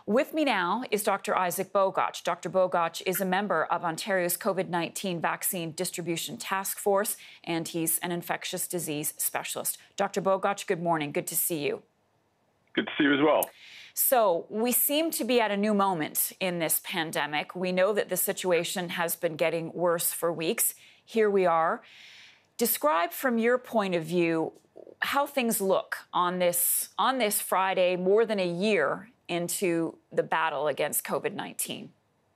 With me now is Dr. Isaac Bogoch. Dr. Bogoch is a member of Ontario's COVID-19 Vaccine Distribution Task Force, and he's an infectious disease specialist. Dr. Bogoch, good morning. Good to see you. Good to see you as well. So we seem to be at a new moment in this pandemic. We know that the situation has been getting worse for weeks. Here we are. Describe from your point of view how things look on this Friday, more than a year into the battle against COVID-19.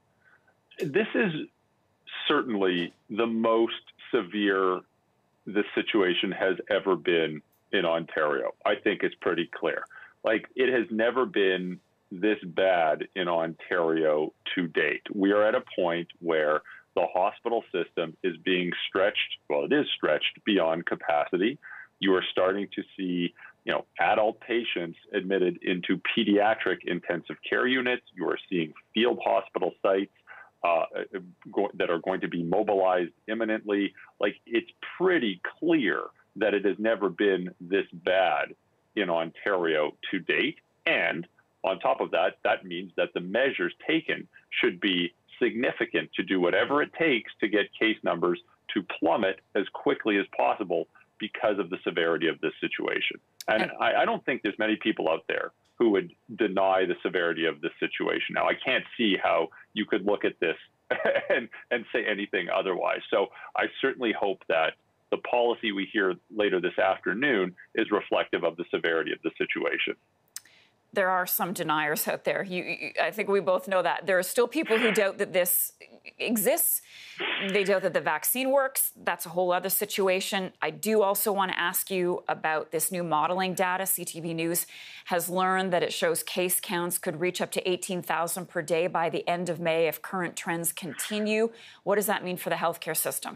This is certainly the most severe the situation has ever been in Ontario. I think it's pretty clear. Like, it has never been this bad in Ontario to date. We are at a point where the hospital system is being stretched. Well, it is stretched beyond capacity. You are starting to see, adult patients admitted into pediatric intensive care units. You are seeing field hospital sites that are going to be mobilized imminently. Like, it's pretty clear that it has never been this bad in Ontario to date. And on top of that, that means that the measures taken should be significant to do whatever it takes to get case numbers to plummet as quickly as possible because of the severity of this situation. And I don't think there's many people out there who would deny the severity of this situation. Now, I can't see how you could look at this and say anything otherwise. So I certainly hope that the policy we hear later this afternoon is reflective of the severity of the situation. There are some deniers out there. I think we both know that. There are still people who doubt that this exists. They doubt that the vaccine works. That's a whole other situation. I do also want to ask you about this new modeling data. CTV News has learned that it shows case counts could reach up to 18,000 per day by the end of May if current trends continue. What does that mean for the healthcare system?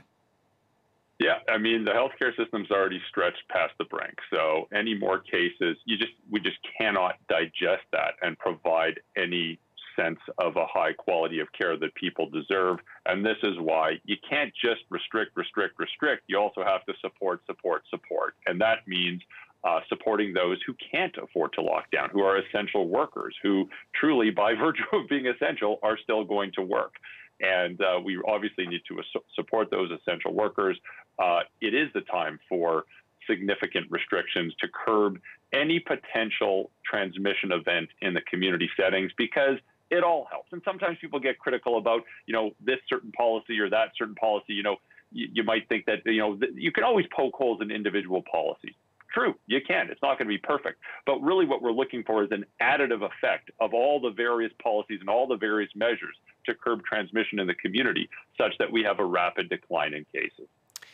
Yeah, I mean, the healthcare system's already stretched past the brink. So any more cases, we just cannot digest that and provide any sense of a high quality of care that people deserve. And this is why you can't just restrict. You also have to support. And that means supporting those who can't afford to lock down, who are essential workers, who truly, by virtue of being essential, are still going to work. And we obviously need to support those essential workers. It is the time for significant restrictions to curb any potential transmission event in the community settings, because it all helps. And sometimes people get critical about, this certain policy or that certain policy. You might think that, you can always poke holes in individual policies. True, you can. It's not going to be perfect. But really what we're looking for is an additive effect of all the various policies and all the various measures to curb transmission in the community, such that we have a rapid decline in cases.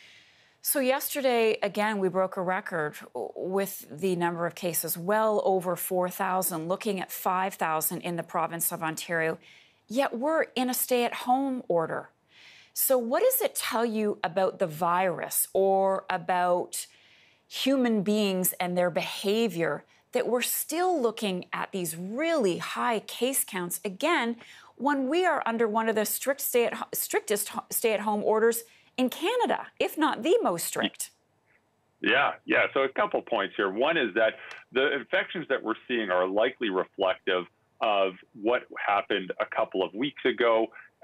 So yesterday, again, we broke a record with the number of cases, well over 4,000, looking at 5,000 in the province of Ontario. Yet we're in a stay-at-home order. So what does it tell you about the virus or about human beings and their behavior that we're still looking at these really high case counts, again, when we are under one of the strictest stay-at-home orders in Canada, if not the most strict? Yeah. So a couple points here. One is that the infections that we're seeing are likely reflective of what happened a couple of weeks ago.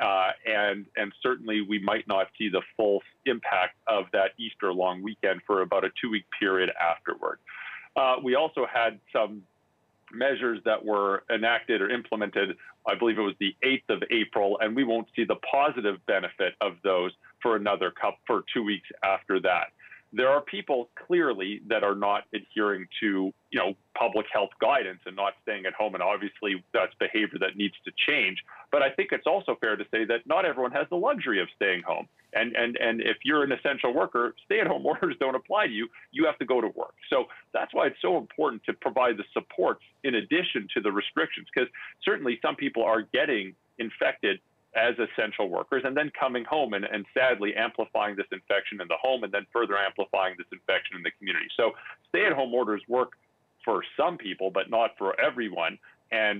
And certainly we might not see the full impact of that Easter long weekend for about a 2-week period afterward. We also had some measures that were enacted or implemented, I believe it was the 8th of April, and we won't see the positive benefit of those for 2 weeks after that. There are people clearly that are not adhering to, public health guidance and not staying at home. And obviously that's behavior that needs to change. But I think it's also fair to say that not everyone has the luxury of staying home. And if you're an essential worker, stay-at-home orders don't apply to you. You have to go to work. So that's why it's so important to provide the supports in addition to the restrictions, because certainly some people are getting infected as essential workers and then coming home and sadly amplifying this infection in the home and then further amplifying this infection in the community. So stay-at-home orders work for some people, but not for everyone. And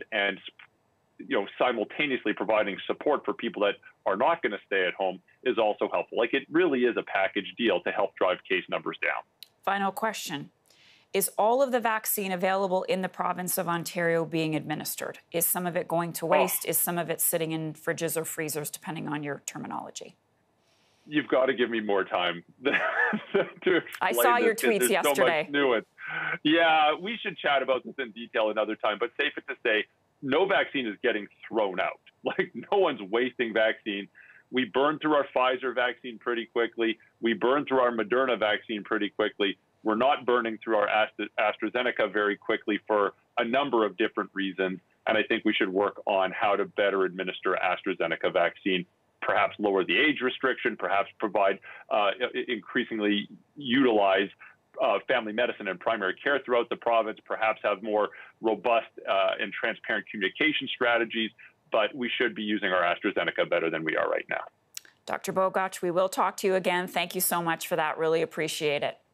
simultaneously providing support for people that are not going to stay at home is also helpful. Like, it really is a package deal to help drive case numbers down. Final question. is all of the vaccine available in the province of Ontario being administered? Is some of it going to waste? Is some of it sitting in fridges or freezers, depending on your terminology? You've got to give me more time to explain. I saw your tweets yesterday. So much nuance. Yeah, we should chat about this in detail another time, but safe it to say, no vaccine is getting thrown out. Like, no one's wasting vaccine. We burned through our Pfizer vaccine pretty quickly. We burned through our Moderna vaccine pretty quickly. We're not burning through our AstraZeneca very quickly for a number of different reasons. And I think we should work on how to better administer AstraZeneca vaccine, perhaps lower the age restriction, perhaps provide increasingly utilize family medicine and primary care throughout the province, perhaps have more robust and transparent communication strategies. But we should be using our AstraZeneca better than we are right now. Dr. Bogoch, we will talk to you again. Thank you so much for that. Really appreciate it.